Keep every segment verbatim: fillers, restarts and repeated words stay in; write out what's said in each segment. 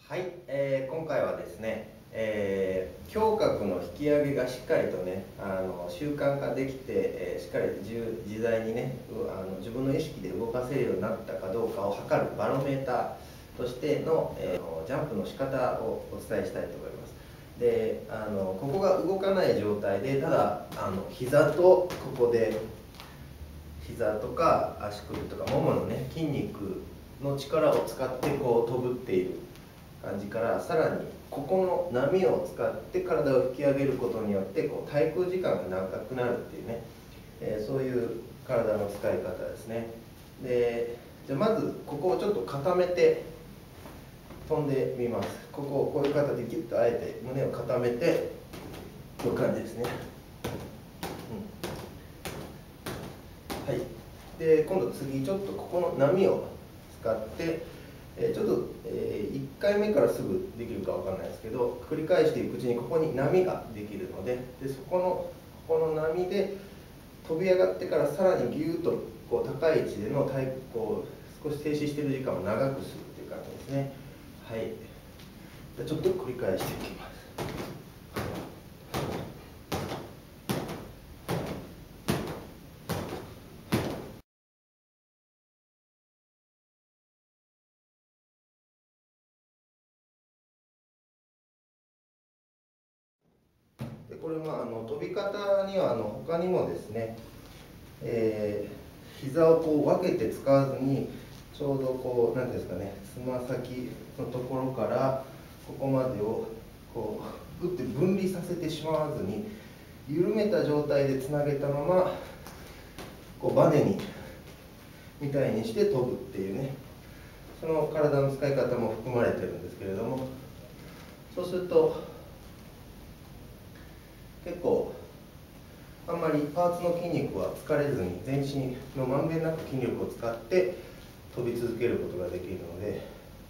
はい、えー、今回はですね、えー、胸郭の引き上げがしっかりとねあの習慣化できて、えー、しっかり自在にねあの自分の意識で動かせるようになったかどうかを測るバロメーターとしての、えー、ジャンプの仕方をお伝えしたいと思います。であのここが動かない状態でただあの膝とここで膝とか足首とかもものね筋肉の力を使ってこう飛ぶっていう感じからさらにここの波を使って体を引き上げることによってこう滞空時間が長くなるっていうね、えー、そういう体の使い方ですね。でじゃあまずここをちょっと固めて飛んでみます。ここをこういう形でギュッとあえて胸を固めてこういう感じですね、うん、はい。で今度次ちょっとここの波を使ってえちょっと、えー、いっかいめからすぐできるかわかんないですけど繰り返していくうちにここに波ができるので、でそこのここの波で飛び上がってからさらにギューッとこう高い位置での体こう少し停止している時間を長くするっていう感じですね。はい。じゃちょっと繰り返していきます。でこれはあの飛び方にはあの他にもですね、えー、膝をこう分けて使わずにちょうどこう何ですかねつま先のところからここまでをこうグッて分離させてしまわずに緩めた状態でつなげたままこうバネにみたいにして飛ぶっていうね、その体の使い方も含まれてるんですけれども、そうすると結構あんまりパーツの筋肉は疲れずに全身のまんべんなく筋力を使って飛び続けることができるので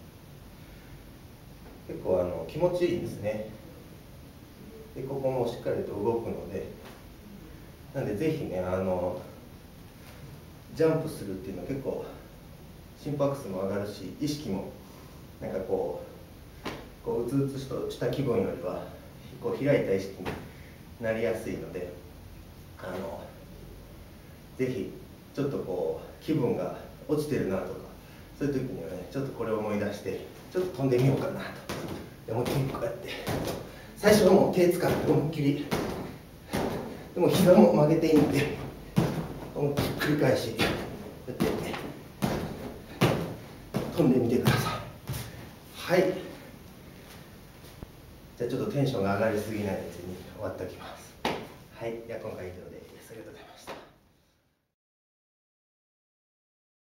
結構あの気持ちいいですね。でここもしっかりと動くので、なんでぜひねあのジャンプするっていうのは結構心拍数も上がるし意識もなんかこうこううつうつとした気分よりはこう開いた意識になりやすいので、あのぜひちょっとこう気分が落ちてるなとかそういう時にはねちょっとこれを思い出してちょっと飛んでみようかなと思いっきりこうやって最初はもう手使って思いっきりでも膝も曲げていいんで思いっきり繰り返しこうやって飛んでみてください。はい。じゃあちょっとテンションが上がりすぎないうちに終わっておきます。はい。では今回以上です。ありがとうございました。